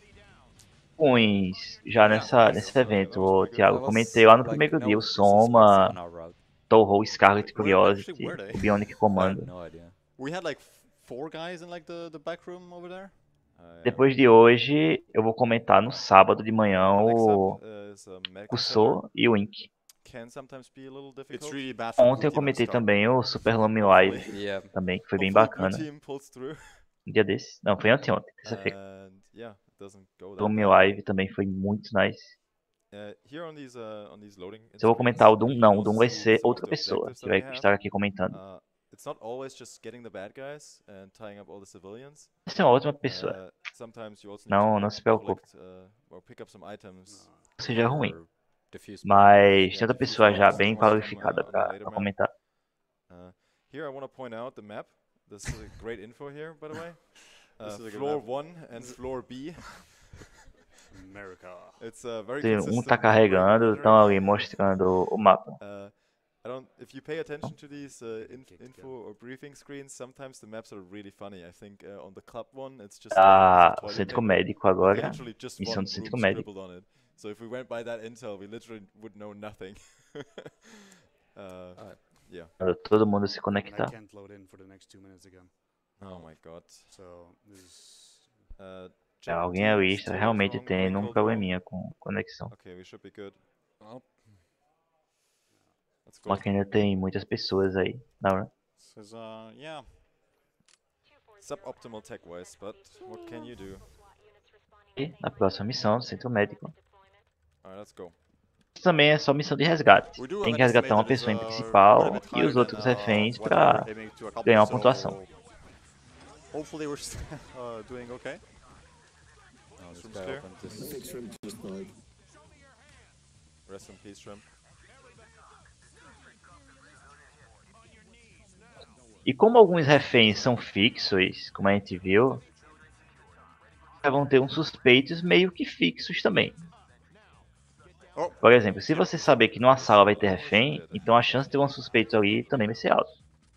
uns já nesse evento, ô, Thiago, comentei lá no primeiro dia, o Soma, Toho, Scarlet Curiosity, o Bionic Commando. No idea. We had like 4 guys in like the back room over there. Depois de hoje, eu vou comentar no sábado de manhã Next o up is medical center. Kusou e o Ink. can sometimes be a little It's difficult. really bad for Ontem eu comentei também o Super Lome Live, Yeah. também, que foi bem Hopefully bacana. Blue team pulls through. Um dia desses. Não, foi anteontem, terça-feira. And yeah, it doesn't go that Lome bad. Live também foi muito nice. Here on these loading Se eu vou comentar o screens, Doom, não, o you'll Doom vai see ser some of outra the pessoa objectives que that we vai have. estar aqui comentando. It's not always just getting the bad guys and tying up all the civilians. Essa é uma ótima pessoa. Sometimes you also Não, need não to se preocupe. collect or pick up some items. Não seja ruim. Or diffuse Mas Yeah, tem outra diffuse pessoa já bombs, bem some of them, qualificada on the pra later map. comentar. Here I want to point out the map. This is a great info here, by the way. This is a good Floor map. 1 and floor B. America. It's very Um consistent. tá carregando, estão ali mostrando o mapa. If you pay attention to these info or briefing screens, sometimes the maps are really funny. I think on the club one, it's just Ah, like a piece of o toilet centro paper médico with agora. literally just Missão one do centro room médico. scribbled on it. So if we went by that intel, we literally would know nothing. Yeah. Todo mundo se And I conectar. can't load in for the next 2 minutes again. Oh my god. So this is Alguém ali está still realmente from tendo um Cold War. probleminha com conexão. Okay, we should be good. Well, Let's go. Mas que ainda tem muitas pessoas aí. Não, This is, yeah. Suboptimal tech-wise, but what can you do? e na próxima missão do centro médico. Alright, let's go. Isso também é só missão de resgate. We do Tem have que an resgatar uma estimate pessoa em that is, principal quite a bit e higher os outros than, reféns what pra we're aiming to accomplish, ganhar uma so pontuação. Hopefully we're doing okay. no, this Shroom's guy clear. opened The this. fixed shrimp just died. Rest in peace, Shrimp. E como alguns reféns são fixos, como a gente viu, vão ter uns suspeitos meio que fixos também. Oh. Por exemplo, se você saber que numa sala vai ter refém, então a chance de ter um suspeito ali também vai ser alta.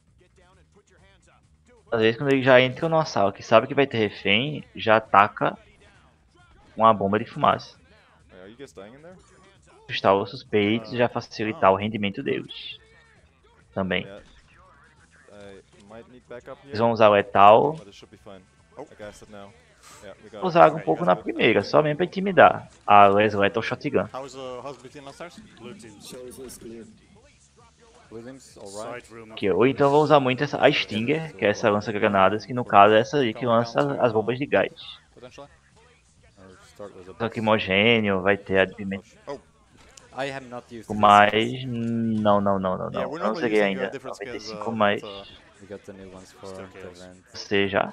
Às vezes quando ele já entra numa sala que sabe que vai ter refém, já ataca uma bomba de fumaça. Are you guys dying in there? Assustar os suspeitos e já facilitar o rendimento deles. Também. Yeah. I might need backup here, Eles vão usar letal. but it should be fine. I guessed it now. Yeah, we got it. Usaram um pouco na primeira, só mesmo pra intimidar. A Les Lethal Shotgun. How's Blue team downstairs? blue team Shows us clear. Blue team's alright. side room. Aqui, ou então vou usar muito a Stinger, que é essa lança-granadas, que no caso é essa aí que lança as bombas de gás. Potentially? Or start with a box. Lacrimogênio, vai ter advimento. I have not used this. Mas. Não. Yeah, we're Não normally zeguei using ainda. different skills, 95 mais. We got the new ones for Still the chaos. event. Você já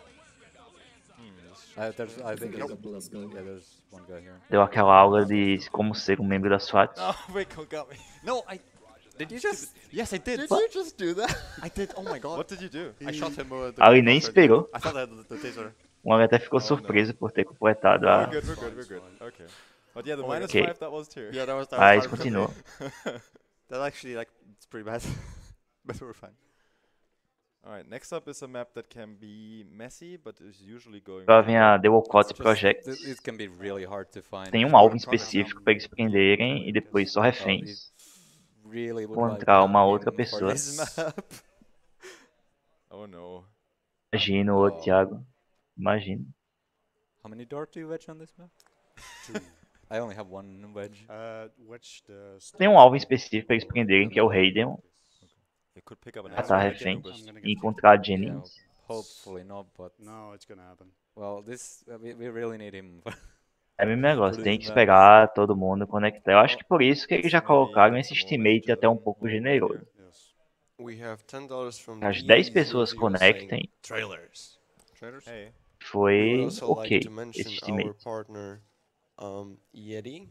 I think There's there's, a last guy. yeah, there's one guy here. deu aquela aula de como ser um membro da SWAT. Oh, Rico got me. No, Did you just? Yes, I did. Did you just do that? I did. Oh my god. What did you do? I shot him with Ali nem esperou. I thought I had the taser. O homem até ficou surpreso por ter completado a. We're good. Okay. But yeah, the Oh my minus God. 5, that was tier. Yeah, that was Mas hard. continua. That actually, like, it's pretty bad. But we're fine. Alright, next up is a map that can be messy, but is usually going Agora really vem a well. The Walcott Just- Project. It can be really hard to find. Tem um alvo específico para eles prenderem e depois só reféns. Really would Contra like uma to outra for pessoa. this map. Oh no. Imagino, ô Thiago. Imagino. How many dart do you wedge on this map? Two. I only have one wedge. Which the Tem um alvo específico para eles prenderem, que é o Raiden, You could pick up an matar asshole refém again, but e encontrar a Yeah, Jennings. hopefully not, but No, it's gonna happen. well, this we really need him. É o mesmo negócio, tem que esperar todo mundo conectar. Eu acho que por isso que eles já colocaram esse estimate até um pouco generoso. Yes. We have $10 from As the 10 pessoas E00 conectem, saying, Trailers. Traders? hey. We foi would also ok like to esse mention our estimate. partner, Yeti.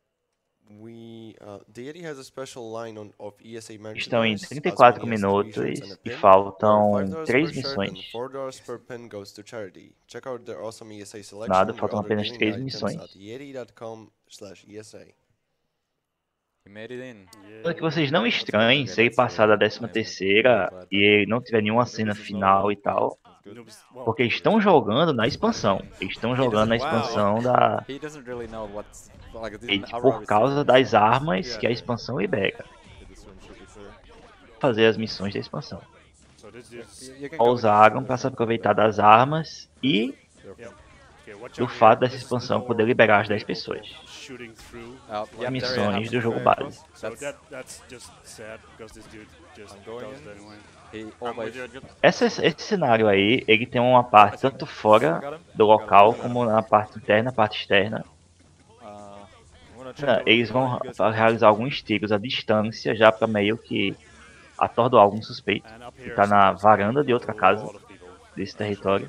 The Yeti has a special line of ESA Estão em merchandise, as 34 many as minutos t-shirts and a e pin, faltam where $5 3 per shirt and missões. $4 per pin goes to charity. Check out their awesome ESA selection Nada, and faltam other apenas gaming 3 items missões. at yeti.com/ESA. He made it in. Para que vocês não estranhem se ele passar da 13ª e ele não tiver nenhuma cena final e tal, Noobs- well, porque eles estão jogando na expansão. Eles estão jogando na expansão da He doesn't really know what's like this. Elite Aurora por is causa different. das armas que a expansão libera. Okay, this room should be clear. Fazer as missões da expansão. so this is You can go with Usaram para se aproveitar das armas e your- do fato dessa expansão poder liberar as 10 pessoas. Shooting through. Yeah, Missões do jogo base. So that's just sad because this dude just I'm going does in. it anyway. I'm He with always you, good. Esse cenário aí, ele tem uma parte tanto fora do local como na parte interna, parte externa. I'm gonna check the Eles room. vão You guys realizar alguns tiros à distância já para meio que atordoar algum suspeito And up que here tá na there's varanda de a outra casa lot of people. desse território.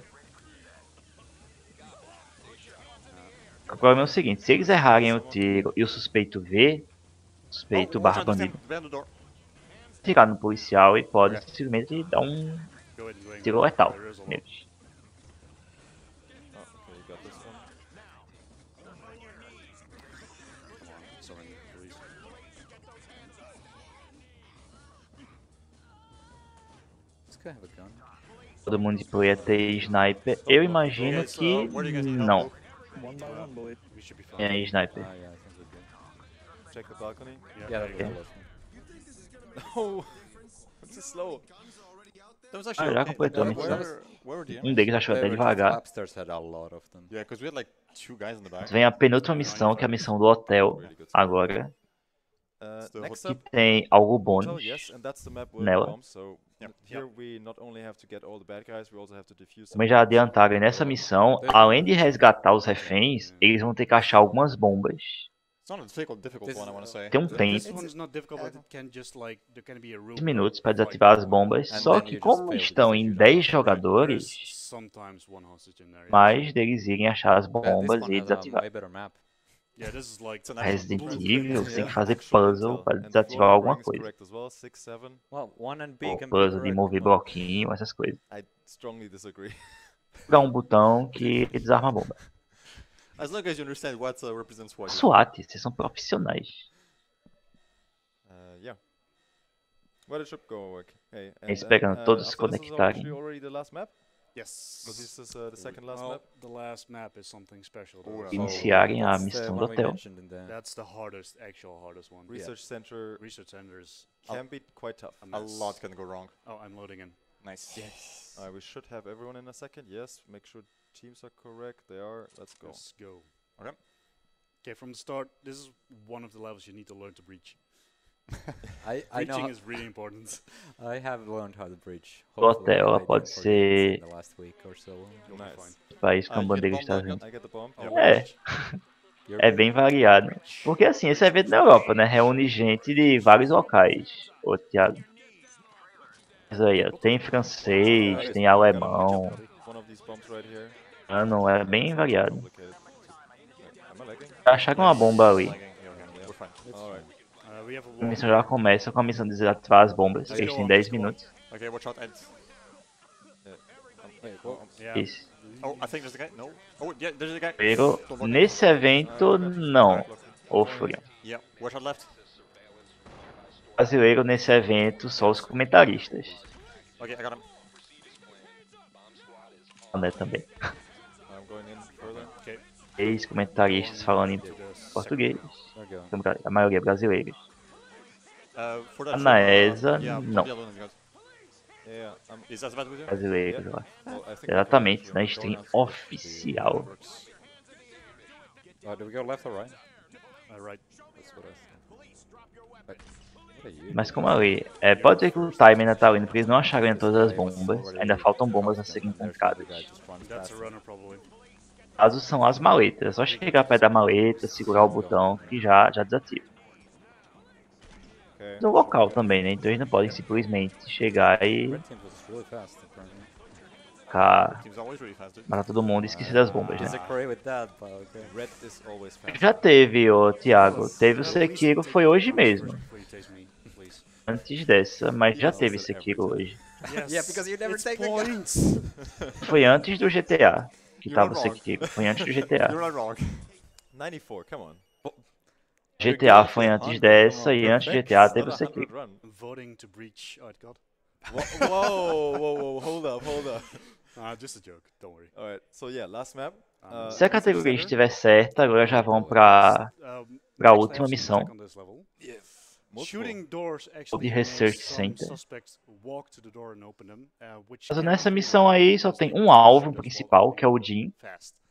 O problema é o seguinte, se eles errarem o tiro e o suspeito vê, suspeito Oh, barra watch out, bandido, behind the door. tirar no policial e pode simplesmente dar um Go ahead and go in. tiro letal There is a lot. neles. Oh, okay, you got this one. Come on, surrender, please. This guy have a gun. Todo mundo de play ter sniper. Eu imagino Okay, so, que where do you guys need help, não. Luke? One by one, boy. We should be fine. É sniper. Yeah, I think we're good. Check the balcony. Yeah, there that you was go. the last one. Oh, it's too slow. That was actually já okay. completou a Where- missão. where were the Um enemies? deles achou até They were just devagar. upstairs had a lot of them. Yeah, because we had like 2 guys in the back. Vem a penúltima missão, que é a missão do hotel, agora, Next que up, tem algo hotel, bônus. yes, and that's the map with the nela. bombs. So here we not only have to get all the bad guys, we also have to defuse. Também já adiantaram, e nessa missão, além de resgatar os reféns, eles vão ter que achar algumas bombas. It's not a difficult This- one, I want to say. Tem um This tempo, one's not difficult, but it can just like there can be a room. 10 minutos para desativar as bombas, And só then que you just como fail to estão em execute 10 There's jogadores, sometimes one hostage in there. mais deles irem achar as This bombas one e has a desativar. way better map. Yeah, this is like It's an actual Resident blueprint. Evil, você tem que fazer Actual puzzle intel. para And the desativar floor alguma rank is coisa. correct as well, 6, 7. Well, 1 and B Ou can be puzzle de correct, mover but bloquinho, essas coisas. I strongly disagree. Dá um botão que desarma a bomba. As long as you understand what represents what. SWAT, vocês são profissionais. Yeah. Well, it should go okay. Eles pegando todos se after this is conectarem. actually already the last map? yes. Because this is the second last Well, map. the last map is something special. though. Oh, yeah. So Iniciarem a that's the missão do one we hotel. mentioned in the- that's the hardest, actual hardest one. Research center Research centers. can be quite tough. A lot can go wrong. Oh, I'm loading in. Nice. We should have everyone in a second. Yes, make sure teams are correct. They are. Let's go. Let's go. Okay. Okay, from the start, this is one of the levels you need to learn to breach. I know. Breaching is really important. I have learned how to breach. O Hopefully hotel I didn't pode forget ser in the last week or so. You'll be Nice. fine. país com a you bandeira get dos the bomb, Estados Unidos. I get the bomb. Yeah. É, You're é good. bem variado. Porque assim, esse evento na Europa, né? Reúne gente de vários locais. Ô, Thiago. Mas aí, ó, tem francês, tem alemão. One of these bombs right here. Mano, é bem variado. Complicated. Am I lagging? Acharam uma bomba ali. Lagging. Yeah, okay. We're fine. Alright. We have a A wall. missão já começa com a missão de desativar as bombas. Eles têm 10 minutos. Okay, watch out, Ed. Wait, well, Yeah. Isso. Oh, I think there's a guy. No. Oh, yeah, there's a guy. Pero Don't worry. nesse evento, não. Ô, Furião. Yeah, watch out left. Brasileiro nesse evento, só os comentaristas. Okay, I got him. Né, também. I'm going in further. Okay. Ex-comentaristas falando em português. We're going. A maioria brasileiros. For that Na ship, ESA, yeah, não. the other one is good. Yeah, Is that bad with you? Brasileiros lá. well, I think Exatamente, we na can stream go oficial. Do we go left or right? Right. That's what I think. What are you Mas como ali, pode ser que o time ainda tá indo, porque eles não acharam ainda todas as bombas. Ainda faltam bombas a serem encontradas. That's a runner probably. Casos são as maletas. É só chegar perto da maleta, segurar o botão que já desativa. Okay. No local também, né? Então eles não podem simplesmente chegar e Red team was really fast, apparently. ficar, Team's always really fast, dude. matar todo mundo e esquecer das bombas, né? Disagree with that, but okay. Red is always fast. Já teve, ô Thiago, teve o Sekiro, foi hoje mesmo. Before you taste me, please. Antes dessa, mas já teve Sekiro hoje. Yes. Yeah, because you never it's take the gun. points. Foi antes do GTA que You're tava not o wrong. Sekiro. Foi antes do GTA. You're not wrong. 94, come on. GTA foi antes dessa e antes do GTA teve o Not a 100 Sekiro. run. Voting to breach. Oh God. Whoa, hold up. Just a joke. Don't worry. Alright, so yeah, last map. Se a categoria estiver certa, agora já vão pra última missão. On this level. Multiple. Shooting doors O actually de makes Research some Center. suspects walk to the door and open them, which Mas can nessa be missão aí só tem um alvo principal, que é o Jim. fast.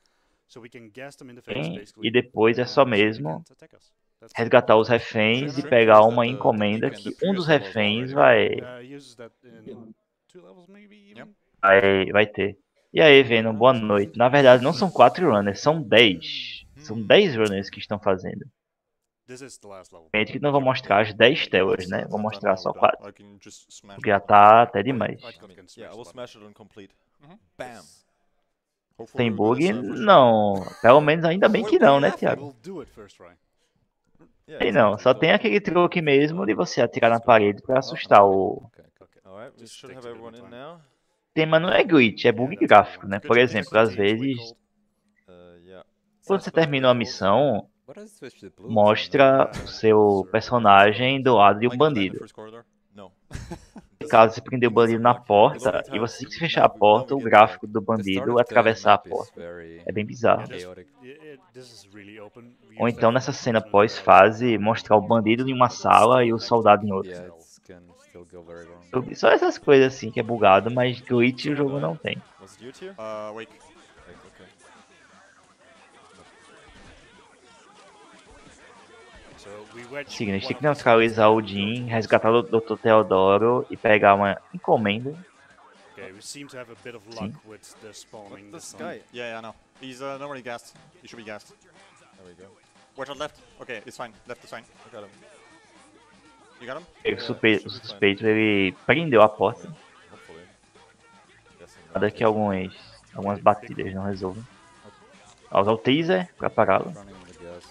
So we can gas them in the face, basically, e depois é só and so they mesmo can't attack us. That's resgatar os reféns e pegar uma encomenda que um dos reféns he uses that in 2 levels, maybe even. vai ter. E aí, Venom, boa noite. Na verdade, não são 4 runners, são 10. São 10 runners que estão fazendo. This is the last level. Gente que não vou mostrar as 10 telas, né? Vou mostrar só 4. I can just smash Porque já tá até demais. Yeah, I will smash it on complete. Bam. Hopefully Tem we'll bug? get a solution. Não. Pelo menos ainda bem que não, né, Thiago? We'll do it first try. Yeah, Tem não. Só tem aquele truque mesmo de você atirar na parede pra assustar o... Alright, we Just should take have a everyone little in time. now. tema não é glitch, é bug gráfico, né? Por exemplo, às vezes, Yeah. quando você termina uma missão, What does switch to blue? mostra o seu personagem do lado de um Like in the bandido. first corridor? No. Caso você prender o bandido na porta e você tem que fechar a porta, o gráfico do bandido atravessar a porta. É bem bizarro. Chaotic. This is really open. We Ou use então that nessa for cena ultimate, pós-fase, mostrar o bandido em uma sala e o soldado em outra. Yeah, it can still go very wrong. Só essas coisas assim que é bugado, mas glitch o jogo não tem. Was it you tier? Wake. Okay. So we wedge Seguinte, a gente tem one que of the neutralizar o Jin, resgatar o Dr. Teodoro e pegar uma encomenda. Okay, we seem to have a bit of luck with the spawning. What this sun. guy? Yeah, I know. He's normally gassed. He should be gassed. There we go. Watch out left. Okay, it's fine. Left is fine. I got him. You got him? O suspeito ele prendeu a porta. Hopefully. Guessing Nada que algumas batidas não resolvem. Ó, usar o taser pra pará-lo. Running the gas.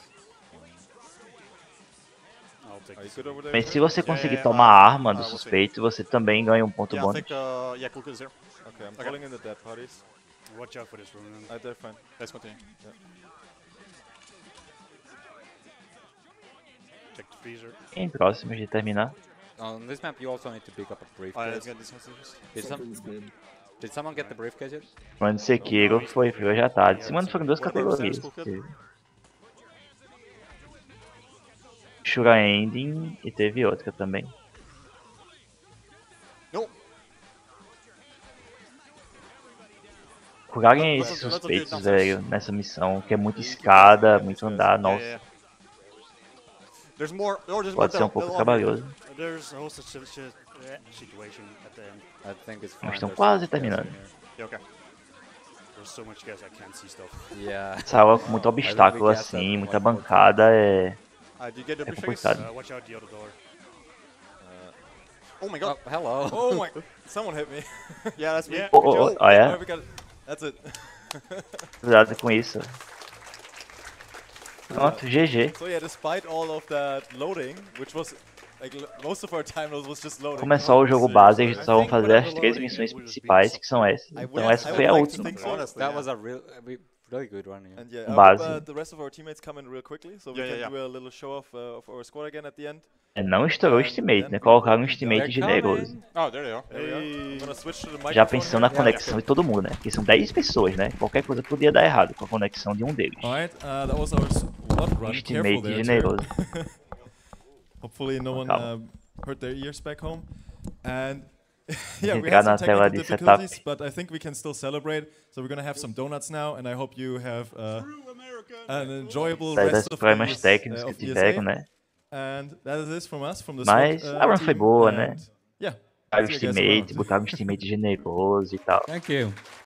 I'll take Are you this. good over there? Mas se você conseguir yeah, tomar a arma do we'll see. suspeito, você também ganha um ponto Yeah, I bônus. think, yeah, Cook is here. Okay, I'm Okay. calling in the dead parties. Watch out for this Ronan. They're fine. Let's continue. Check the freezer. Em próximos de terminar. On this map, you also need to pick up a Alright, let's briefcase. get this one first. Did someone get the briefcase yet? Mano Sekiro foi já tarde. Esse mano foram duas categorias. Shura Ending e teve outra também. No. Curarem esses suspeitos, velho, nessa missão, que é muita escada, muito andar, Yeah, nossa, yeah. There's more. Oh, there's more pode ser um down. pouco They'll trabalhoso. There's a whole situation at the end. I think it's fine. Nós estamos there's quase gas in terminando. here. Yeah, okay. There's so much gas I can't see stuff. Yeah. Essa aula com muito obstáculo assim, muita bancada é Did you get the É briefcase? complicado. Watch out the other door. Oh my Oh, god. hello. Oh my! Someone hit me. Yeah, that's me. Yeah. Oh, Alright, é? we got it. That's it. Cuidado com isso. Pronto, GG. So yeah, despite all of that loading, which was like most of our time was just loading. Começar o jogo base, a gente só vão fazer as 3 missões principais, que são essas. Então essa foi a última. That was a really good one. Yeah. And yeah, I Base. hope the rest of our teammates come in real quickly, so we Yeah, can yeah, do a little show off of our squad again at the end. Não estourou o estimate, né? Colocaram um estimate generoso. Oh, there they are. There we are. I'm gonna switch to the microphone Já pensando na here. conexão de todo mundo, né? Porque são 10 pessoas, né? Qualquer coisa podia dar errado com a conexão de um deles. Alright, that was our SWAT run. Careful Estimate there, Ter. generoso. Hopefully no one Calma. hurt their ears back home. And yeah, we Entrar had some na tela technical de difficulties, setup. but I think we can still celebrate. So we're gonna have some donuts now, and I hope you have an enjoyable Sair rest dos of problemas this, técnicos que of tiveram, ESA. né? And that is it from us, from the Mas SWAT, a run foi team, boa, and né? Yeah. Botaram o see you guys estimate, around. botaram um estimate generoso e tal. Thank you.